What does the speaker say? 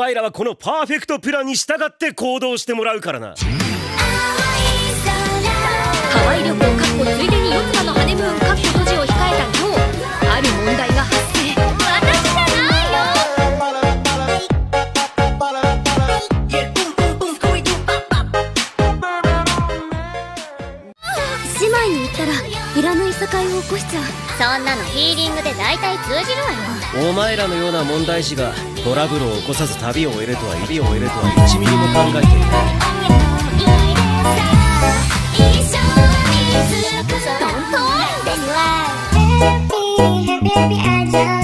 前らはこのパーフェクトプランに従って行動してもらうからな。 ハワイ旅行かっこついでに四日のハネムーンかっこ閉じを控えた今日、ある問題が発生。私じゃないよ。姉妹に言ったらいらない境を起こしちゃう。 そんなのヒーリングで大体通じるわよ。 お前らのような問題児がトラブルを起こさず旅を終えるとは1ミリも考えていない。 トントンですわ。